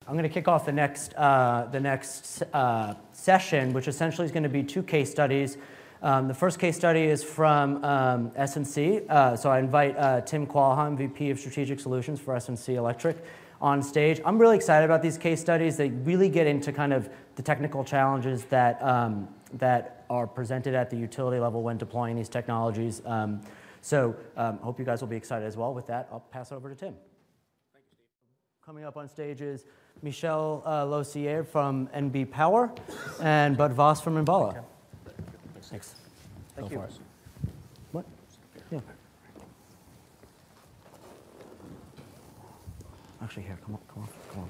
I'm going to kick off the next session, which essentially is going to be two case studies. The first case study is from S&C. So I invite Tim Qualheim, VP of Strategic Solutions for S&C Electric, on stage. I'm really excited about these case studies. They really get into kind of the technical challenges that are presented at the utility level when deploying these technologies. So hope you guys will be excited as well. With that, I'll pass it over to Tim. Thank you, Steve. Coming up on stage is Michel Lossier from NB Power and Bud Voss from Enbala. Okay. Thanks. Thank you. What? Yeah. Actually, here, come on.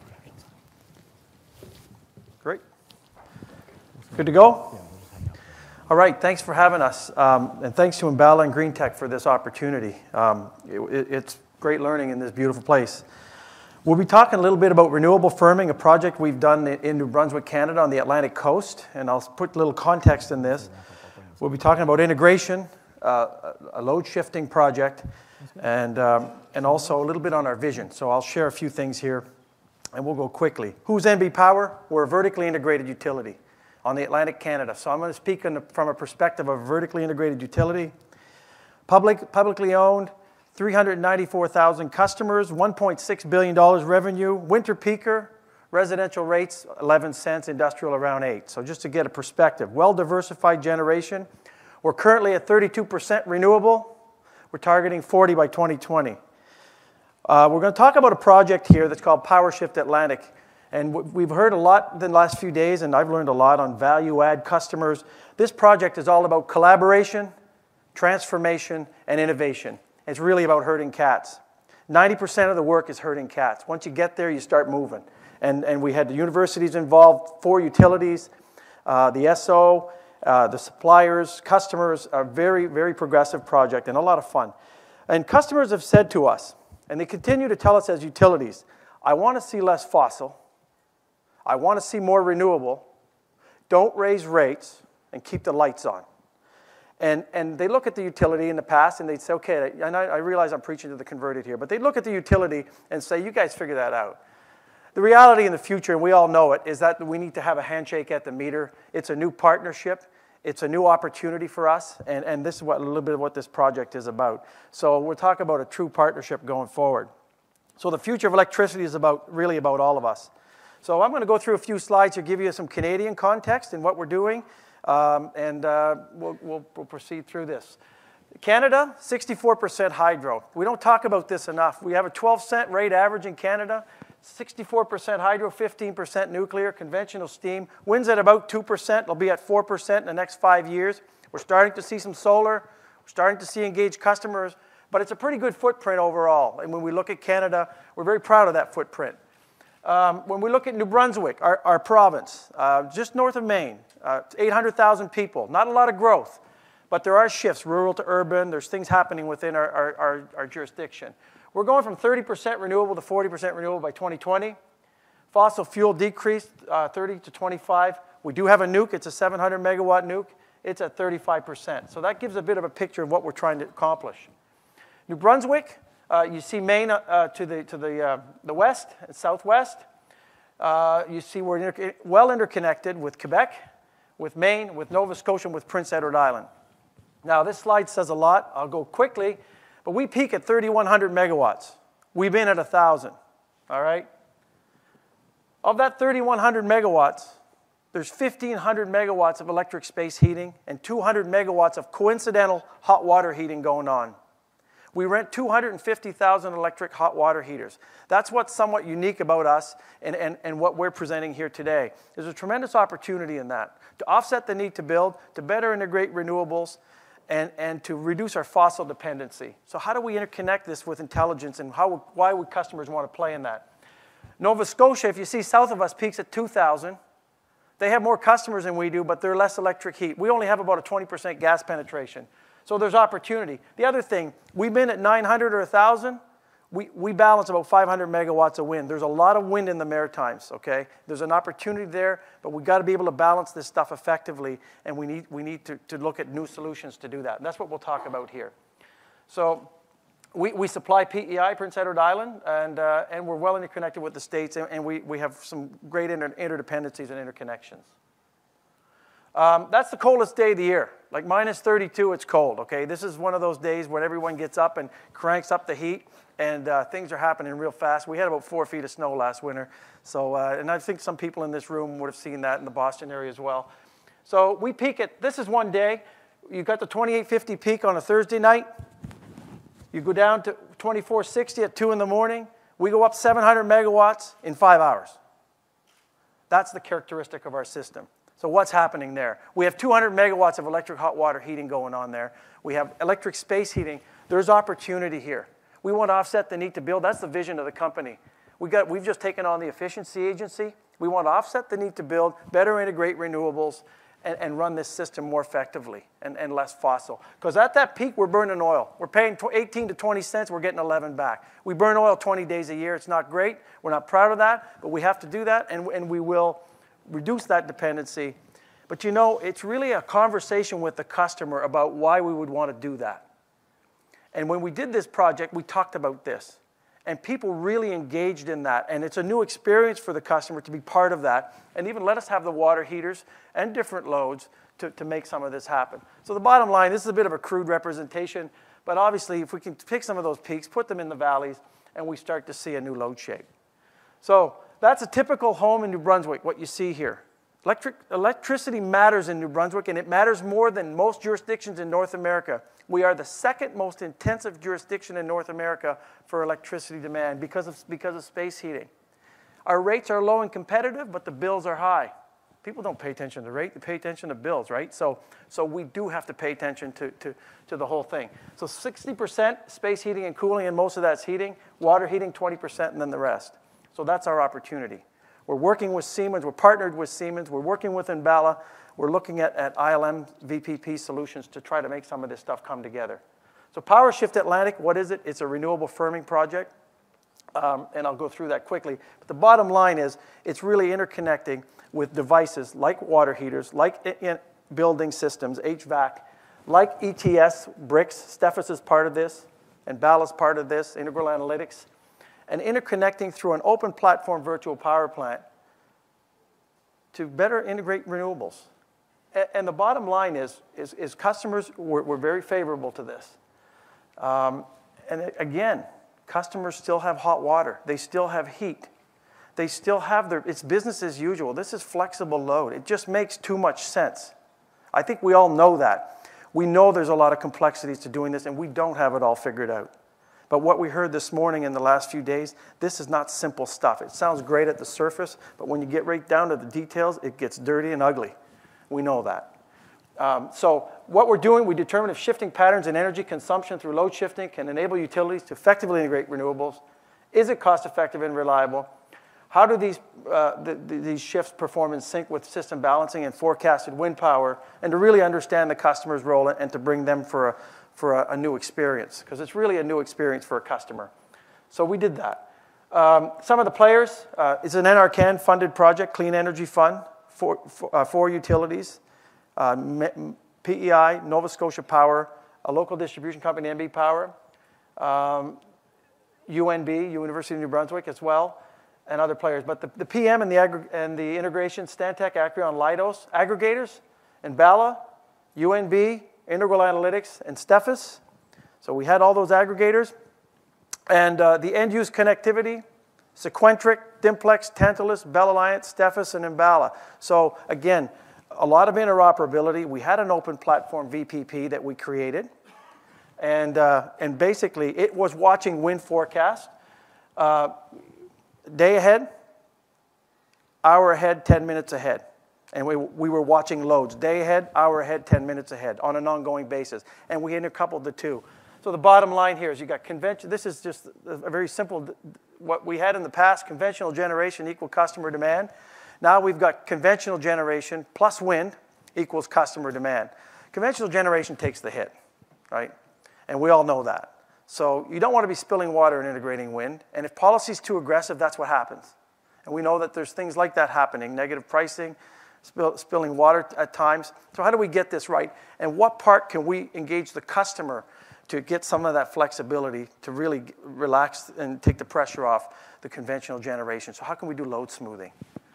Great. Good to go? All right, thanks for having us. And thanks to Enbala and Green Tech for this opportunity. It's great learning in this beautiful place. We'll be talking a little bit about renewable firming, a project we've done in New Brunswick, Canada on the Atlantic coast. And I'll put a little context in this. We'll be talking about integration, a load shifting project, and also a little bit on our vision. So I'll share a few things here, and we'll go quickly. Who's NB Power? We're a vertically integrated utility on the Atlantic Canada. So I'm going to speak from a perspective of a vertically integrated utility. Publicly owned, 394,000 customers, $1.6 billion revenue, winter peaker, residential rates 11 cents, industrial around 8. So just to get a perspective, well-diversified generation. We're currently at 32% renewable. We're targeting 40 by 2020. We're going to talk about a project here that's called Power Shift Atlantic. And we've heard a lot in the last few days, and I've learned a lot on value-add customers. This project is all about collaboration, transformation, and innovation. It's really about herding cats. 90% of the work is herding cats. Once you get there, you start moving. And we had the universities involved, 4 utilities, the SO, the suppliers, customers, a very, very progressive project and a lot of fun. And customers have said to us, and they continue to tell us as utilities, I want to see less fossil. I want to see more renewable. Don't raise rates and keep the lights on. And they look at the utility in the past and they'd say, okay, and I realize I'm preaching to the converted here, but they'd look at the utility and say, you guys figure that out. The reality in the future, and we all know it, is that we need to have a handshake at the meter. It's a new partnership. It's a new opportunity for us, and this is a little bit of what this project is about. So we're talking about a true partnership going forward. So the future of electricity is really about all of us. So I'm going to go through a few slides here, give you some Canadian context in what we're doing, and we'll proceed through this. Canada, 64% hydro. We don't talk about this enough. We have a 12-cent rate average in Canada, 64% hydro, 15% nuclear, conventional steam. Wind's at about 2%. It'll be at 4% in the next 5 years. We're starting to see some solar. We're starting to see engaged customers. But it's a pretty good footprint overall. And when we look at Canada, we're very proud of that footprint. When we look at New Brunswick, our province, just north of Maine, 800,000 people. Not a lot of growth, but there are shifts, rural to urban. There's things happening within our jurisdiction. We're going from 30% renewable to 40% renewable by 2020. Fossil fuel decreased 30 to 25. We do have a nuke. It's a 700 megawatt nuke. It's at 35%. So that gives a bit of a picture of what we're trying to accomplish. New Brunswick, you see Maine to the west and southwest. You see we're well interconnected with Quebec, with Maine, with Nova Scotia, and with Prince Edward Island. Now, this slide says a lot. I'll go quickly. But we peak at 3,100 megawatts. We've been at 1,000, all right? Of that 3,100 megawatts, there's 1,500 megawatts of electric space heating and 200 megawatts of coincidental hot water heating going on. We rent 250,000 electric hot water heaters. That's what's somewhat unique about us and what we're presenting here today. There's a tremendous opportunity in that to offset the need to build, to better integrate renewables, and to reduce our fossil dependency. So how do we interconnect this with intelligence, and why would customers want to play in that? Nova Scotia, if you see south of us, peaks at 2,000. They have more customers than we do, but they're less electric heat. We only have about a 20% gas penetration. So there's opportunity. The other thing, we've been at 900 or 1,000. We balance about 500 megawatts of wind. There's a lot of wind in the Maritimes, okay? There's an opportunity there, but we've got to be able to balance this stuff effectively, and we need to look at new solutions to do that. And that's what we'll talk about here. So We supply PEI, Prince Edward Island, and we're well interconnected with the States, and we have some great interdependencies and interconnections. That's the coldest day of the year. Like minus 32, it's cold, okay? This is one of those days when everyone gets up and cranks up the heat, and things are happening real fast. We had about 4 feet of snow last winter, so, and I think some people in this room would have seen that in the Boston area as well. So we peak at, this is one day. You got the 2850 peak on a Thursday night. You go down to 2460 at 2 in the morning. We go up 700 megawatts in 5 hours. That's the characteristic of our system. So what's happening there? We have 200 megawatts of electric hot water heating going on there. We have electric space heating. There's opportunity here. We want to offset the need to build. That's the vision of the company. We've just taken on the efficiency agency. We want to offset the need to build, better integrate renewables, and run this system more effectively and less fossil. Because at that peak, we're burning oil. We're paying 18 to 20 cents. We're getting 11 back. We burn oil 20 days a year. It's not great. We're not proud of that, but we have to do that, and we will reduce that dependency. But you know, it's really a conversation with the customer about why we would want to do that. And when we did this project, we talked about this. And people really engaged in that. And it's a new experience for the customer to be part of that. And even let us have the water heaters and different loads to make some of this happen. So the bottom line, this is a bit of a crude representation. But obviously, if we can pick some of those peaks, put them in the valleys, and we start to see a new load shape. So that's a typical home in New Brunswick, what you see here. Electricity matters in New Brunswick, and it matters more than most jurisdictions in North America. We are the second most intensive jurisdiction in North America for electricity demand because of space heating. Our rates are low and competitive, but the bills are high. People don't pay attention to the rate, they pay attention to bills, right? So we do have to pay attention to the whole thing. So 60% space heating and cooling, and most of that's heating. Water heating, 20%, and then the rest. So that's our opportunity. We're working with Siemens. We're partnered with Siemens. We're working with Enbala. We're looking at ILM VPP solutions to try to make some of this stuff come together. So Power Shift Atlantic, what is it? It's a renewable firming project, and I'll go through that quickly. But the bottom line is it's really interconnecting with devices like water heaters, like building systems, HVAC, like ETS, bricks. Steffes is part of this, Enbala's part of this, Integral Analytics, and interconnecting through an open platform virtual power plant to better integrate renewables. And the bottom line is customers were very favorable to this. And again, customers still have hot water. They still have heat. They still have it's business as usual. This is flexible load. It just makes too much sense. I think we all know that. We know there's a lot of complexities to doing this, and we don't have it all figured out. But what we heard this morning in the last few days, this is not simple stuff. It sounds great at the surface, but when you get right down to the details, it gets dirty and ugly. We know that. So what we're doing, we determine if shifting patterns in energy consumption through load shifting can enable utilities to effectively integrate renewables. Is it cost-effective and reliable? How do these shifts perform in sync with system balancing and forecasted wind power? And to really understand the customer's role and to bring them for a new experience, because it's really a new experience for a customer. So we did that. Some of the players, it's an NRCan funded project, Clean Energy Fund, for utilities, PEI, Nova Scotia Power, a local distribution company, NB Power, UNB, University of New Brunswick as well, and other players. But the PM and the integration, Stantec, Acreon, Leidos, aggregators, Enbala, UNB, Integral Analytics, and Steffes. So we had all those aggregators. And the end-use connectivity, Sequentric, Dimplex, Tantalus, Bell Alliance, Steffes, and Enbala. So again, a lot of interoperability. We had an open platform VPP that we created. And basically, it was watching wind forecast. Day ahead, hour ahead, 10 minutes ahead. And we were watching loads. Day ahead, hour ahead, 10 minutes ahead on an ongoing basis. And we intercoupled the two. So the bottom line here is you got convention. This is just a very simple, what we had in the past, conventional generation equal customer demand. Now we've got conventional generation plus wind equals customer demand. Conventional generation takes the hit, right? And we all know that. So you don't want to be spilling water and integrating wind. And if policy is too aggressive, that's what happens. And we know that there's things like that happening, negative pricing, spilling water at times. So how do we get this right? And what part can we engage the customer? to get some of that flexibility to really relax and take the pressure off the conventional generation. So how can we do load smoothing?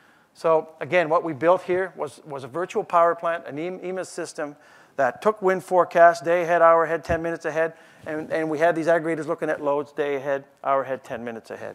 So again, what we built here was a virtual power plant, an EMIS system that took wind forecast, day ahead, hour ahead, 10 minutes ahead, and we had these aggregators looking at loads, day ahead, hour ahead, 10 minutes ahead.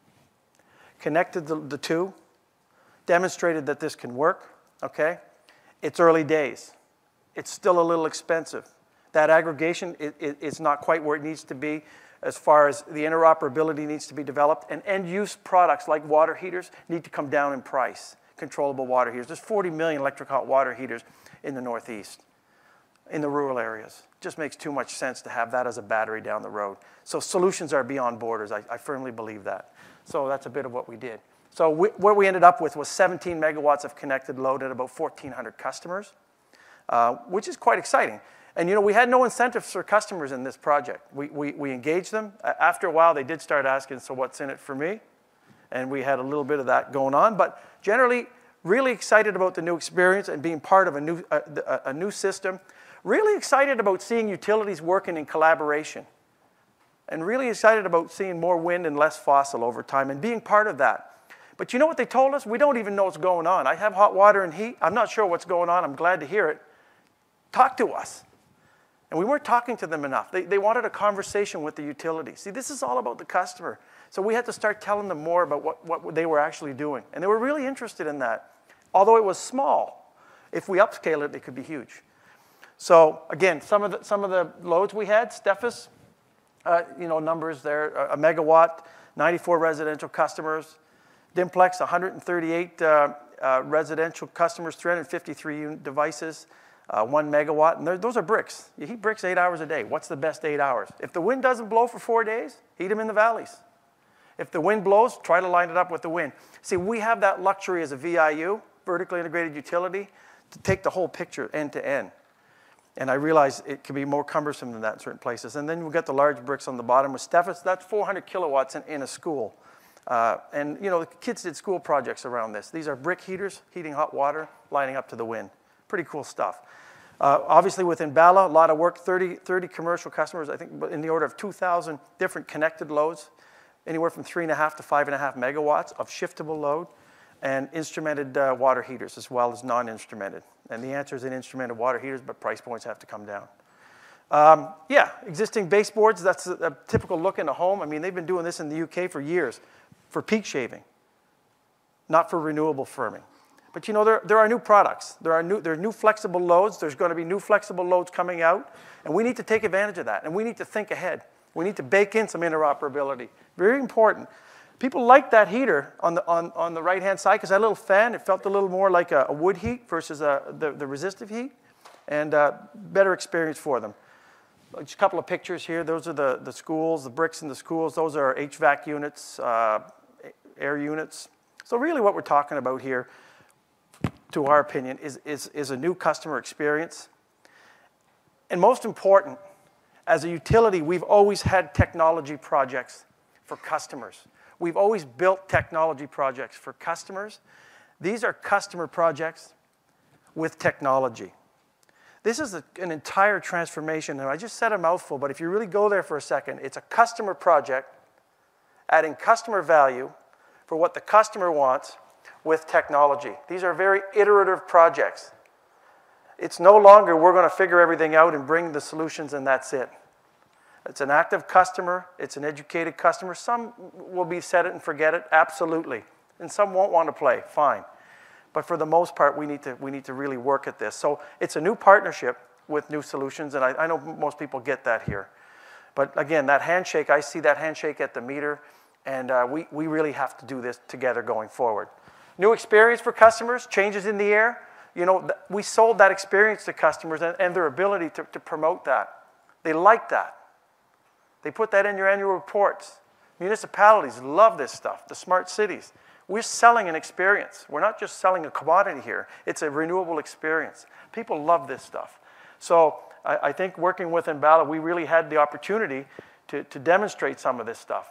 Connected the two, demonstrated that this can work, okay? It's early days. It's still a little expensive. That aggregation is not quite where it needs to be as far as the interoperability needs to be developed, and end-use products like water heaters need to come down in price, controllable water heaters. There's 40 million electric hot water heaters in the Northeast, in the rural areas. It just makes too much sense to have that as a battery down the road. So solutions are beyond borders. I firmly believe that. So that's a bit of what we did. So what we ended up with was 17 megawatts of connected load at about 1,400 customers, which is quite exciting. And, we had no incentives for customers in this project. We engaged them. After a while, they did start asking, so what's in it for me? And we had a little bit of that going on. But generally, really excited about the new experience and being part of a new system. Really excited about seeing utilities working in collaboration. And really excited about seeing more wind and less fossil over time and being part of that. But you know what they told us? We don't even know what's going on. I have hot water and heat. I'm not sure what's going on. I'm glad to hear it. Talk to us. And we weren't talking to them enough. They wanted a conversation with the utility. See, this is all about the customer. So we had to start telling them more about what they were actually doing. And they were really interested in that. Although it was small, if we upscale it, it could be huge. So again, some of the loads we had, Steffes, numbers there, a megawatt, 94 residential customers. Dimplex, 138 residential customers, 353 unit devices. 1 megawatt, and those are bricks. You heat bricks 8 hours a day. What's the best 8 hours? If the wind doesn't blow for 4 days, heat them in the valleys. If the wind blows, try to line it up with the wind. See, we have that luxury as a VIU, vertically integrated utility, to take the whole picture end to end. And I realize it can be more cumbersome than that in certain places. And then we've got the large bricks on the bottom with Steffes. That's 400 kilowatts in a school. And the kids did school projects around this. These are brick heaters, heating hot water, lining up to the wind. Pretty cool stuff. Obviously with Enbala, a lot of work, 30 commercial customers, I think in the order of 2,000 different connected loads, anywhere from 3.5 to 5.5 megawatts of shiftable load, and instrumented water heaters as well as non-instrumented. And the answer is in instrumented water heaters, but price points have to come down. Existing baseboards, that's a typical look in a home. I mean, they've been doing this in the UK for years, for peak shaving, not for renewable firming. But there are new products. There are new flexible loads. There's going to be new flexible loads coming out. And we need to take advantage of that. And we need to think ahead. We need to bake in some interoperability. Very important. People like that heater on the right-hand side because that little fan, it felt a little more like a wood heat versus the resistive heat. And better experience for them. Just a couple of pictures here. Those are the schools, the bricks in the schools. Those are HVAC units, air units. So really what we're talking about here, to our opinion, is a new customer experience. And most important, as a utility, we've always had technology projects for customers. We've always built technology projects for customers. These are customer projects with technology. This is an entire transformation, and I just said a mouthful, but if you really go there for a second, it's a customer project, adding customer value for what the customer wants, with technology. These are very iterative projects. It's no longer we're going to figure everything out and bring the solutions and that's it. It's an active customer. It's an educated customer. Some will be set it and forget it, absolutely. And some won't want to play, fine. But for the most part, we need to really work at this. So it's a new partnership with new solutions, and I know most people get that here. But again, that handshake, I see that handshake at the meter, and we really have to do this together going forward. New experience for customers, changes in the air. We sold that experience to customers and their ability to promote that. They like that. They put that in your annual reports. Municipalities love this stuff, the smart cities. We're selling an experience. We're not just selling a commodity here. It's a renewable experience. People love this stuff. So I think working with Enbala, we really had the opportunity to demonstrate some of this stuff.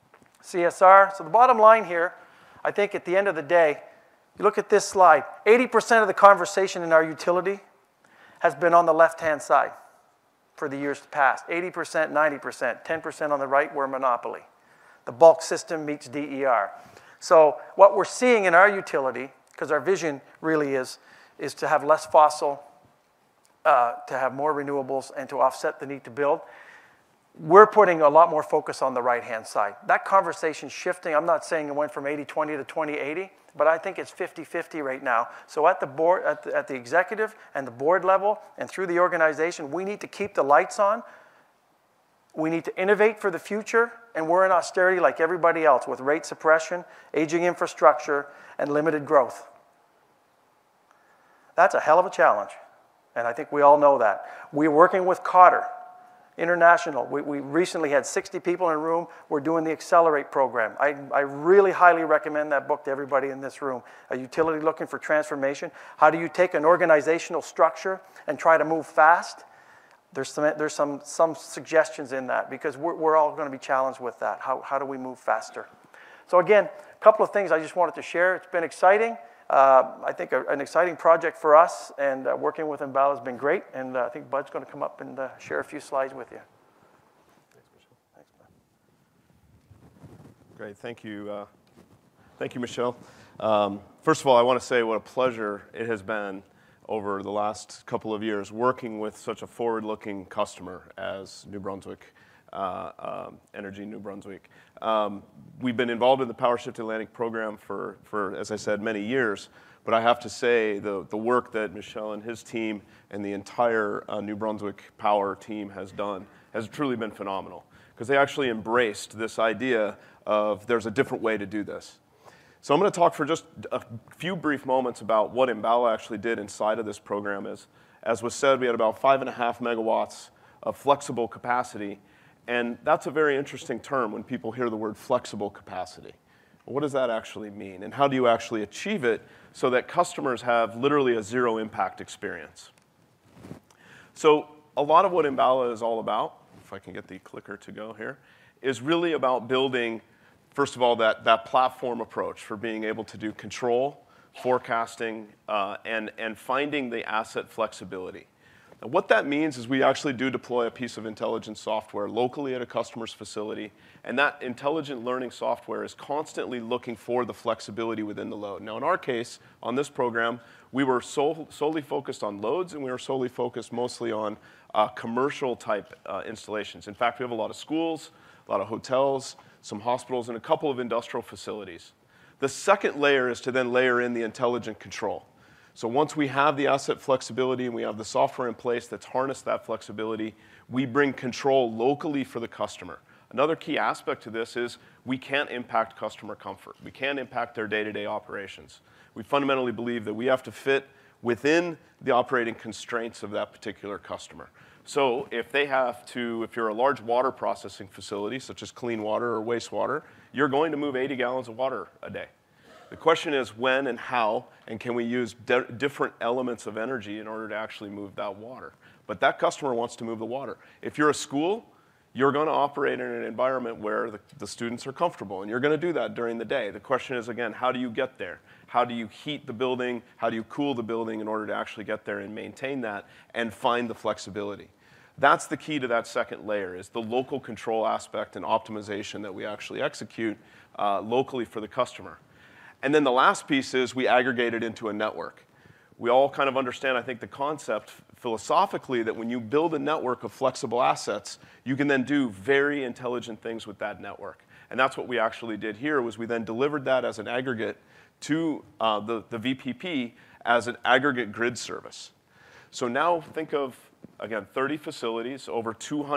CSR, so the bottom line here, I think at the end of the day, you look at this slide, 80% of the conversation in our utility has been on the left-hand side. for the years past. 80%, 90%, 10% on the right, we're a monopoly. The bulk system meets DER. So what we're seeing in our utility, because our vision really is to have less fossil, to have more renewables, and to offset the need to build, we're putting a lot more focus on the right-hand side. That conversation's shifting. I'm not saying it went from 80-20 to 20-80, but I think it's 50-50 right now. So at the board, at the executive and the board level and through the organization, we need to keep the lights on. We need to innovate for the future, and we're in austerity like everybody else with rate suppression, aging infrastructure, and limited growth. That's a hell of a challenge, and I think we all know that. We're working with Cotter International. We recently had 60 people in a room. We're doing the Accelerate program. I really highly recommend that book to everybody in this room. A utility looking for transformation. How do you take an organizational structure and try to move fast? There's some suggestions in that because we're all going to be challenged with that. How do we move faster? So again, a couple of things I just wanted to share. It's been exciting. I think an exciting project for us, and working with Enbala has been great. And I think Bud's going to come up and share a few slides with you. Thanks, Michelle. Thanks, Bud. Great, thank you. Thank you, Michelle. First of all, I want to say what a pleasure it has been over the last couple of years working with such a forward-looking customer as New Brunswick, Energy New Brunswick. We've been involved in the Power Shift Atlantic program for, as I said, many years, but I have to say the work that Michelle and his team and the entire New Brunswick Power team has done has truly been phenomenal because they actually embraced this idea of there's a different way to do this. So I'm going to talk for just a few brief moments about what Enbala actually did inside of this program. As was said, we had about 5.5 megawatts of flexible capacity, and that's a very interesting term when people hear the word flexible capacity. What does that actually mean, and how do you actually achieve it so that customers have literally a zero impact experience? So a lot of what Enbala is all about, if I can get the clicker to go here, is really about building, first of all, that platform approach for being able to do control, forecasting, and finding the asset flexibility. Now, what that means is we actually do deploy a piece of intelligent software locally at a customer's facility, and that intelligent learning software is constantly looking for the flexibility within the load. Now, in our case, on this program, we were solely focused on loads, and we were solely focused mostly on commercial-type installations. In fact, we have a lot of schools, a lot of hotels, some hospitals, and a couple of industrial facilities. The second layer is to then layer in the intelligent control. So once we have the asset flexibility and we have the software in place that's harnessed that flexibility, we bring control locally for the customer. Another key aspect to this is we can't impact customer comfort. We can't impact their day-to-day operations. We fundamentally believe that we have to fit within the operating constraints of that particular customer. So if you're a large water processing facility, such as clean water or wastewater, you're going to move 80 gallons of water a day. The question is when and how, and can we use different elements of energy in order to actually move that water? But that customer wants to move the water. If you're a school, you're going to operate in an environment where the students are comfortable, and you're going to do that during the day. The question is, again, how do you get there? How do you heat the building? How do you cool the building in order to actually get there and maintain that and find the flexibility? That's the key to that second layer, is the local control aspect and optimization that we actually execute locally for the customer. And then the last piece is we aggregate it into a network. We all kind of understand, I think, the concept philosophically that when you build a network of flexible assets, you can then do very intelligent things with that network. And that's what we actually did here, was we then delivered that as an aggregate to the VPP as an aggregate grid service. So now think of, again, 30 facilities, over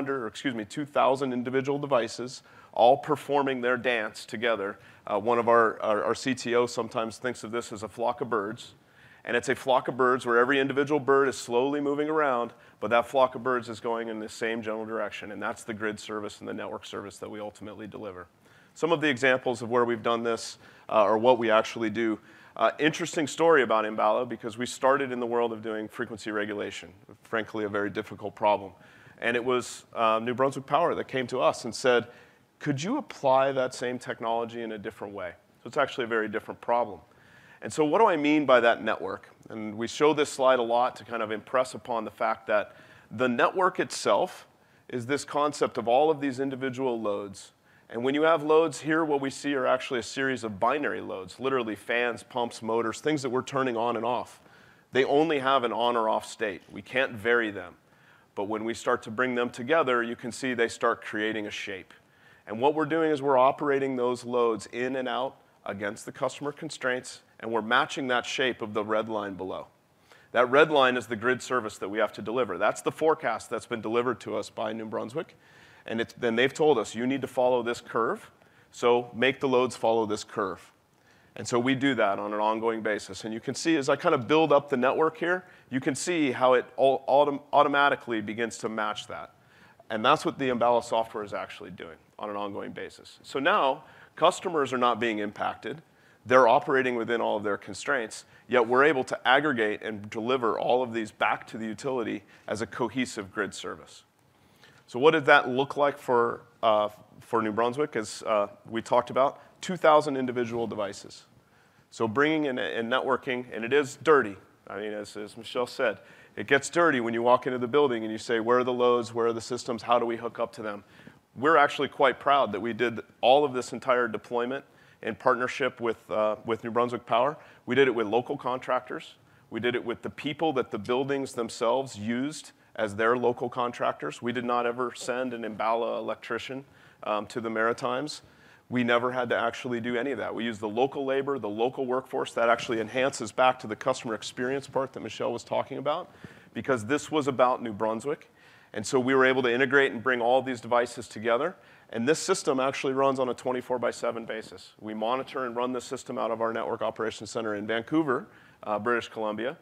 2,000 individual devices, all performing their dance together. One of our CTO sometimes thinks of this as a flock of birds. And it's a flock of birds where every individual bird is slowly moving around, but that flock of birds is going in the same general direction. And that's the grid service and the network service that we ultimately deliver. Some of the examples of where we've done this or what we actually do. Interesting story about Enbala, because we started in the world of doing frequency regulation, frankly, a very difficult problem. And it was New Brunswick Power that came to us and said, could you apply that same technology in a different way? So it's actually a very different problem. And so what do I mean by that network? And we show this slide a lot to kind of impress upon the fact that The network itself is this concept of all of these individual loads. And when you have loads here, what we see are actually a series of binary loads, literally fans, pumps, motors, things that we're turning on and off. They only have an on or off state. We can't vary them. But when we start to bring them together, you can see they start creating a shape. And what we're doing is we're operating those loads in and out against the customer constraints, and we're matching that shape of the red line below. That red line is the grid service that we have to deliver. That's the forecast that's been delivered to us by New Brunswick. And then they've told us, you need to follow this curve, so make the loads follow this curve. And so we do that on an ongoing basis. And you can see as I kind of build up the network here, you can see how it automatically begins to match that. And that's what the Enbala software is actually doing on an ongoing basis. So now customers are not being impacted. They're operating within all of their constraints, yet we're able to aggregate and deliver all of these back to the utility as a cohesive grid service. So what did that look like for New Brunswick? As we talked about, 2,000 individual devices. So bringing in and networking, and it is dirty. I mean, as Michelle said, it gets dirty when you walk into the building and you say, where are the loads, where are the systems, how do we hook up to them? We're actually quite proud that we did all of this entire deployment in partnership with New Brunswick Power. We did it with local contractors. We did it with the people that the buildings themselves used as their local contractors. We did not ever send an Enbala electrician to the Maritimes. We never had to actually do any of that. We used the local labor, the local workforce. That actually enhances back to the customer experience part that Michelle was talking about, because this was about New Brunswick. And so we were able to integrate and bring all of these devices together. And this system actually runs on a 24/7 basis. We monitor and run this system out of our Network Operations Center in Vancouver, British Columbia,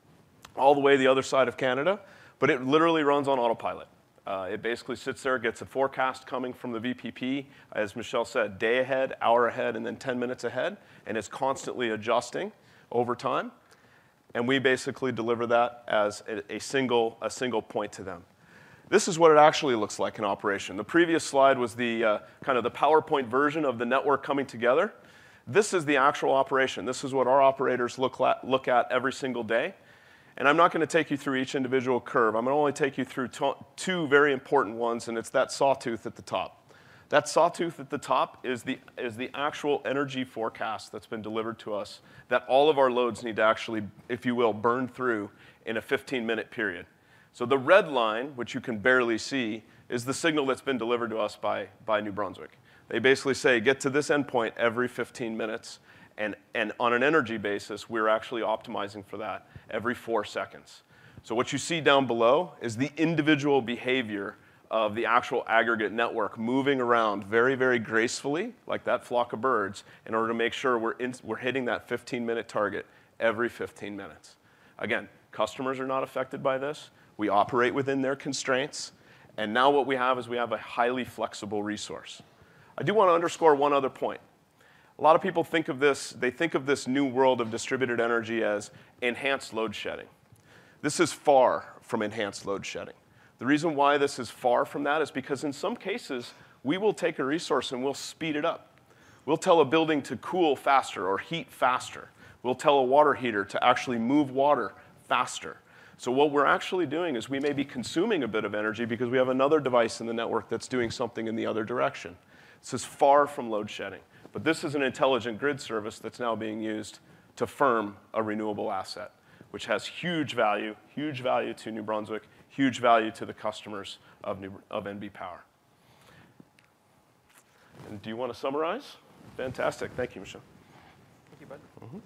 all the way the other side of Canada. But it literally runs on autopilot. It basically sits there, gets a forecast coming from the VPP, as Michelle said, day ahead, hour ahead, and then 10 minutes ahead, and it's constantly adjusting over time. And we basically deliver that as a single point to them. This is what it actually looks like in operation. The previous slide was the kind of the PowerPoint version of the network coming together. This is the actual operation. This is what our operators look at every single day. And I'm not going to take you through each individual curve. I'm going to only take you through two very important ones, and it's that sawtooth at the top. That sawtooth at the top is the actual energy forecast that's been delivered to us that all of our loads need to actually, if you will, burn through in a 15-minute period. So the red line, which you can barely see, is the signal that's been delivered to us by New Brunswick. They basically say, get to this endpoint every 15 minutes. And on an energy basis, we're actually optimizing for that every 4 seconds. So what you see down below is the individual behavior of the actual aggregate network moving around very, very gracefully, like that flock of birds, in order to make sure we're hitting that 15-minute target every 15 minutes. Again, customers are not affected by this. We operate within their constraints. And now what we have is we have a highly flexible resource. I do want to underscore one other point. A lot of people think of this new world of distributed energy as enhanced load shedding. This is far from enhanced load shedding. The reason why this is far from that is because in some cases, we will take a resource and we'll speed it up. We'll tell a building to cool faster or heat faster. We'll tell a water heater to actually move water faster. So what we're actually doing is we may be consuming a bit of energy because we have another device in the network that's doing something in the other direction. This is far from load shedding. But this is an intelligent grid service that's now being used to firm a renewable asset, which has huge value to New Brunswick, huge value to the customers of NB Power. And do you want to summarize? Fantastic. Thank you, Michelle. Thank you, bud. Mm-hmm.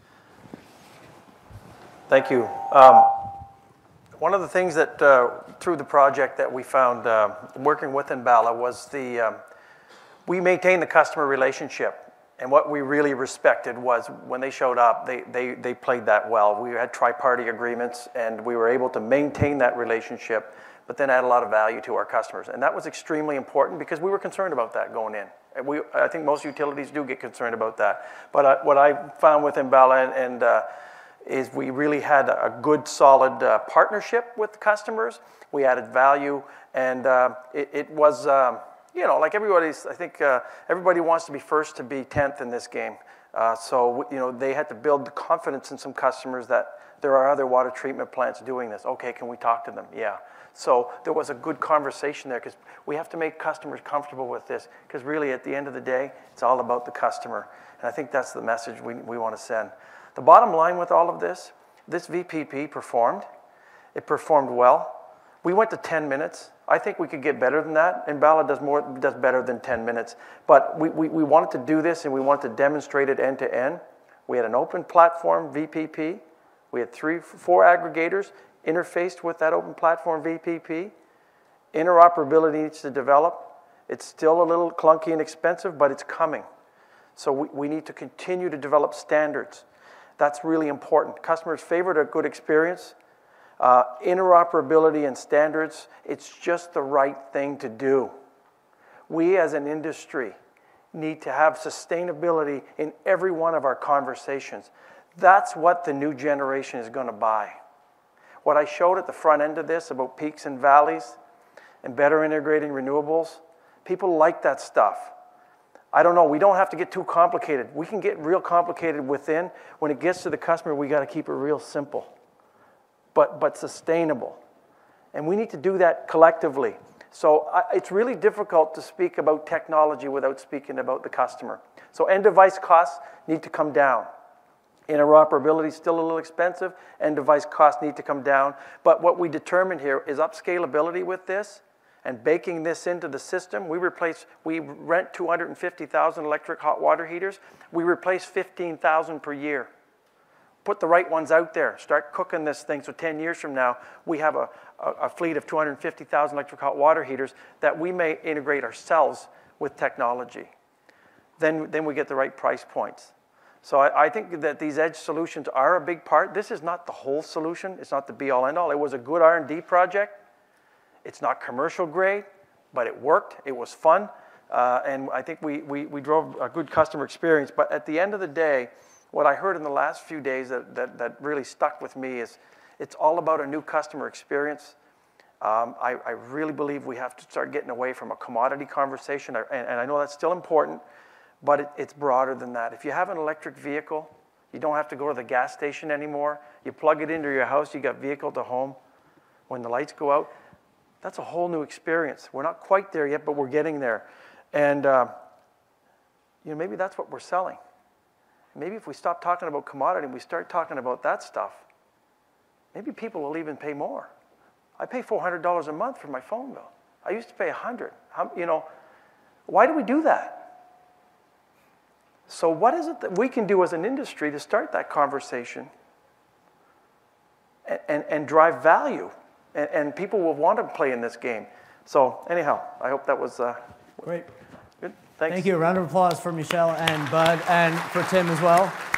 Thank you. One of the things that through the project that we found working with Enbala was we maintained the customer relationship. And what we really respected was when they showed up, they played that well. We had tri-party agreements, and we were able to maintain that relationship, but then add a lot of value to our customers. And that was extremely important because we were concerned about that going in. And I think most utilities do get concerned about that. But what I found with Enbala is we really had a good, solid partnership with the customers. We added value, and it was... like I think everybody wants to be first to be 10th in this game. So they had to build the confidence in some customers that there are other water treatment plants doing this. Okay, can we talk to them? Yeah. So there was a good conversation there because we have to make customers comfortable with this because really at the end of the day, it's all about the customer. And I think that's the message we want to send. The bottom line with all of this VPP performed. It performed well. We went to 10 minutes. I think we could get better than that. Enbala does better than 10 minutes. But we wanted to do this and we wanted to demonstrate it end to end. We had an open platform VPP. We had 4 aggregators interfaced with that open platform VPP. Interoperability needs to develop. It's still a little clunky and expensive, but it's coming. So we need to continue to develop standards. That's really important. Customers favored a good experience. Interoperability and standards, it's just the right thing to do. We as an industry need to have sustainability in every one of our conversations. That's what the new generation is going to buy. What I showed at the front end of this about peaks and valleys and better integrating renewables, people like that stuff. I don't know, we don't have to get too complicated. We can get real complicated within. When it gets to the customer, we got to keep it real simple, but sustainable. And we need to do that collectively. So it's really difficult to speak about technology without speaking about the customer. So end device costs need to come down. Interoperability is still a little expensive. End device costs need to come down. But what we determined here is upscalability with this and baking this into the system. We rent 250,000 electric hot water heaters. We replace 15,000 per year. Put the right ones out there. Start cooking this thing so 10 years from now, we have a fleet of 250,000 electric hot water heaters that we may integrate ourselves with technology. Then we get the right price points. So I think that these edge solutions are a big part. This is not the whole solution. It's not the be-all, end-all. It was a good R&D project. It's not commercial grade, but it worked. It was fun. And I think we drove a good customer experience. But at the end of the day, what I heard in the last few days that really stuck with me is it's all about a new customer experience. I really believe we have to start getting away from a commodity conversation. And I know that's still important, but it's broader than that. If you have an electric vehicle, you don't have to go to the gas station anymore. You plug it into your house, you got vehicle to home. When the lights go out, that's a whole new experience. We're not quite there yet, but we're getting there. And maybe that's what we're selling. Maybe if we stop talking about commodity and we start talking about that stuff, maybe people will even pay more. I pay $400 a month for my phone bill. I used to pay $100. Why do we do that? So what is it that we can do as an industry to start that conversation and drive value? And people will want to play in this game. So anyhow, I hope that was great. Good. Thanks. Thank you. A round of applause for Michel and Bud and for Tim as well.